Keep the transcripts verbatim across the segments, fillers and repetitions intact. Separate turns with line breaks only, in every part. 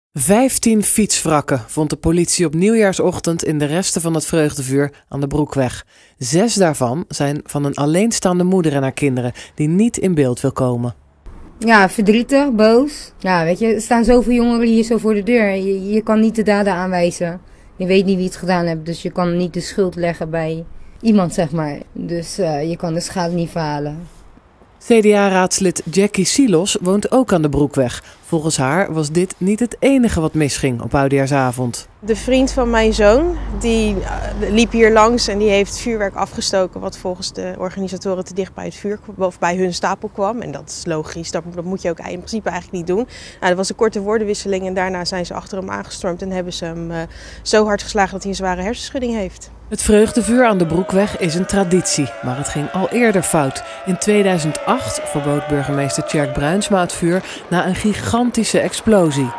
Vijftien fietswrakken vond de politie op nieuwjaarsochtend in de resten van het vreugdevuur aan de Broekweg. Zes daarvan zijn van een alleenstaande moeder en haar kinderen die niet in beeld wil komen.
Ja, verdrietig, boos. Ja, weet je, er staan zoveel jongeren hier zo voor de deur. Je, je kan niet de dader aanwijzen. Je weet niet wie het gedaan heeft, dus je kan niet de schuld leggen bij iemand, zeg maar. Dus uh, je kan de schade niet verhalen.
C D A-raadslid Jackie Silos woont ook aan de Broekweg. Volgens haar was dit niet het enige wat misging op oudejaarsavond.
De vriend van mijn zoon die uh, liep hier langs en die heeft vuurwerk afgestoken wat volgens de organisatoren te dicht bij het vuur of bij hun stapel kwam. En dat is logisch, dat, dat moet je ook in principe eigenlijk niet doen. Nou, dat was een korte woordenwisseling en daarna zijn ze achter hem aangestormd en hebben ze hem uh, zo hard geslagen dat hij een zware hersenschudding heeft.
Het vreugdevuur aan de Broekweg is een traditie, maar het ging al eerder fout. In tweeduizend acht verbood burgemeester Tjerk Bruinsma het vuur na een gigantische explosie.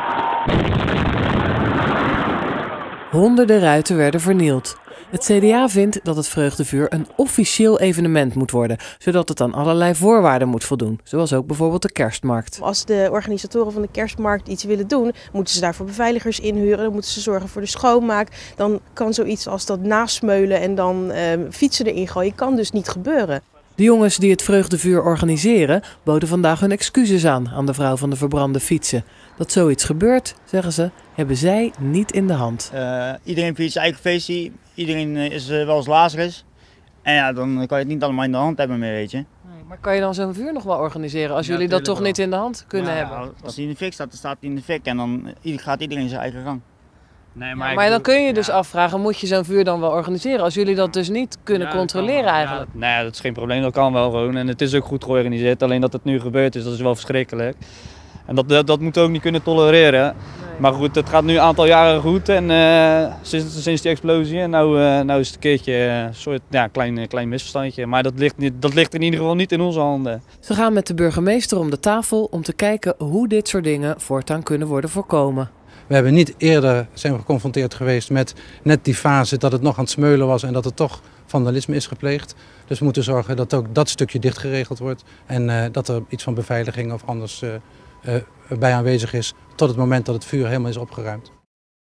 Honderden ruiten werden vernield. Het C D A vindt dat het vreugdevuur een officieel evenement moet worden, zodat het aan allerlei voorwaarden moet voldoen, zoals ook bijvoorbeeld de kerstmarkt.
Als de organisatoren van de kerstmarkt iets willen doen, moeten ze daarvoor beveiligers inhuren, dan moeten ze zorgen voor de schoonmaak. Dan kan zoiets als dat nasmeulen en dan uh, fietsen erin gooien, kan dus niet gebeuren.
De jongens die het vreugdevuur organiseren boden vandaag hun excuses aan aan de vrouw van de verbrande fietsen. Dat zoiets gebeurt, zeggen ze, hebben zij niet in de hand.
Uh, iedereen fietst zijn eigen feestje, iedereen is uh, wel eens Lazarus. En ja, dan kan je het niet allemaal in de hand hebben meer, weet je.
Nee, maar kan je dan zo'n vuur nog wel organiseren als
ja,
jullie dat toch
wel.
niet in de hand kunnen
ja,
hebben?
Als hij in de fik staat, dan staat hij in de fik en dan gaat iedereen zijn eigen gang.
Nee, maar, ja, maar dan kun je dus ja. afvragen, moet je zo'n vuur dan wel organiseren als jullie dat dus niet kunnen ja, controleren wel, eigenlijk?
Ja, nou ja, dat is geen probleem, dat kan wel gewoon en het is ook goed georganiseerd, alleen dat het nu gebeurd is, dat is wel verschrikkelijk. En dat, dat, dat moeten we ook niet kunnen tolereren. Nee. Maar goed, het gaat nu een aantal jaren goed en uh, sinds, sinds die explosie en nou, uh, nou is het een keertje een soort ja, klein, klein misverstandje. Maar dat ligt, niet, dat ligt in ieder geval niet in onze handen.
Ze gaan met de burgemeester om de tafel om te kijken hoe dit soort dingen voortaan kunnen worden voorkomen.
We hebben niet eerder zijn we geconfronteerd geweest met net die fase dat het nog aan het smeulen was en dat er toch vandalisme is gepleegd. Dus we moeten zorgen dat ook dat stukje dicht geregeld wordt en uh, dat er iets van beveiliging of anders uh, uh, bij aanwezig is tot het moment dat het vuur helemaal is opgeruimd.